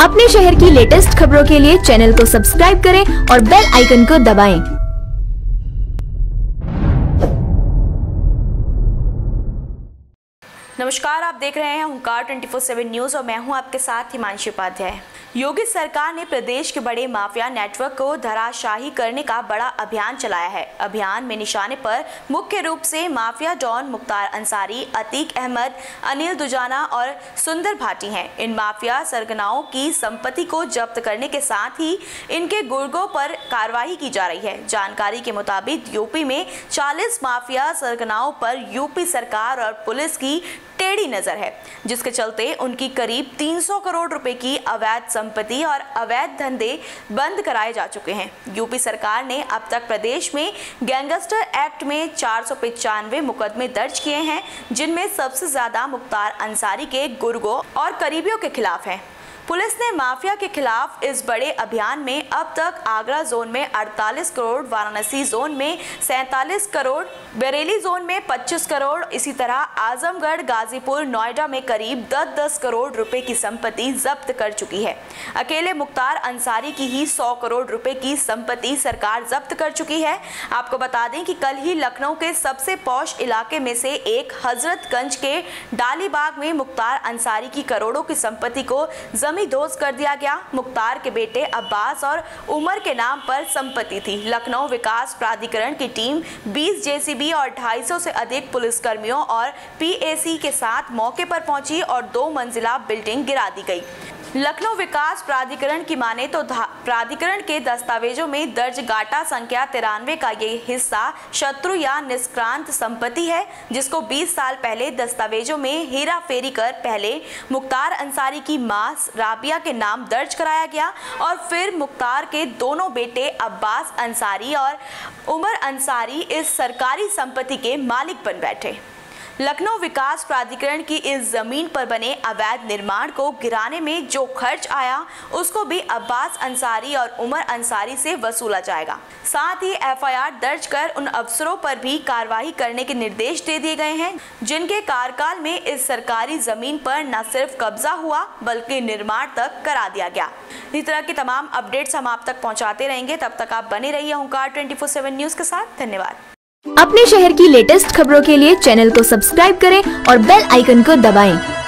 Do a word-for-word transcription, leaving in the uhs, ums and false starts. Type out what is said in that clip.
अपने शहर की लेटेस्ट खबरों के लिए चैनल को सब्सक्राइब करें और बेल आइकन को दबाएं। नमस्कार, आप देख रहे हैं हुंकार ट्वेंटी फोर सेवन न्यूज और मैं हूं आपके साथ हिमांशी उपाध्याय। योगी सरकार ने प्रदेश के बड़े माफिया नेटवर्क को धराशाही करने का बड़ा अभियान चलाया है। अभियान में निशाने पर मुख्य रूप से माफिया डॉन मुख्तार अंसारी, अतीक अहमद, अनिल दुजाना और सुंदर भाटी हैं। इन माफिया सरगनाओं की संपत्ति को जब्त करने के साथ ही इनके गुर्गों पर कार्रवाई की जा रही है। जानकारी के मुताबिक यूपी में चालीस माफिया सरगनाओं पर यूपी सरकार और पुलिस की टेढ़ी नजर है, जिसके चलते उनकी करीब तीन सौ करोड़ रुपए की अवैध संपत्ति और अवैध धंधे बंद कराए जा चुके हैं। यूपी सरकार ने अब तक प्रदेश में गैंगस्टर एक्ट में चार सौ पचानवे मुकदमे दर्ज किए हैं, जिनमें सबसे ज्यादा मुख्तार अंसारी के गुर्गों और करीबियों के खिलाफ हैं। पुलिस ने माफिया के खिलाफ इस बड़े अभियान में अब तक आगरा जोन में अड़तालीस करोड़, वाराणसी जोन में सैंतालीस करोड़, बरेली जोन में पच्चीस करोड़, इसी तरह आजमगढ़, गाजीपुर, नोएडा में करीब दस दस करोड़ रुपए की संपत्ति जब्त कर चुकी है। अकेले मुख्तार अंसारी की ही सौ करोड़ रुपए की संपत्ति सरकार जब्त कर चुकी है। आपको बता दें कि कल ही लखनऊ के सबसे पॉश इलाके में से एक हजरतगंज के डालीबाग में मुख्तार अंसारी की करोड़ों की संपत्ति को जमीन दोस्त कर दिया गया। मुख्तार के बेटे अब्बास और उमर के नाम पर संपत्ति थी। लखनऊ विकास प्राधिकरण की टीम बीस जेसीबी और ढाई सौ से अधिक पुलिसकर्मियों और पीएसी के साथ मौके पर पहुंची और दो मंजिला बिल्डिंग गिरा दी गई। लखनऊ विकास प्राधिकरण की माने तो प्राधिकरण के दस्तावेजों में दर्ज गाटा संख्या तिरानवे का ये हिस्सा शत्रु या निष्क्रांत संपत्ति है, जिसको बीस साल पहले दस्तावेजों में हेरा फेरी कर पहले मुख्तार अंसारी की मां राबिया के नाम दर्ज कराया गया और फिर मुख्तार के दोनों बेटे अब्बास अंसारी और उमर अंसारी इस सरकारी संपत्ति के मालिक बन बैठे। लखनऊ विकास प्राधिकरण की इस जमीन पर बने अवैध निर्माण को गिराने में जो खर्च आया, उसको भी अब्बास अंसारी और उमर अंसारी से वसूला जाएगा। साथ ही एफआईआर दर्ज कर उन अफसरों पर भी कार्रवाई करने के निर्देश दे दिए गए हैं, जिनके कार्यकाल में इस सरकारी जमीन पर न सिर्फ कब्जा हुआ बल्कि निर्माण तक करा दिया गया। इस तरह की तमाम अपडेट्स हम आप तक पहुँचाते रहेंगे। तब तक आप बने रहिए हुंकार ट्वेंटी फोर सेवन न्यूज के साथ। धन्यवाद। अपने शहर की लेटेस्ट खबरों के लिए चैनल को सब्सक्राइब करें और बेल आइकन को दबाएं।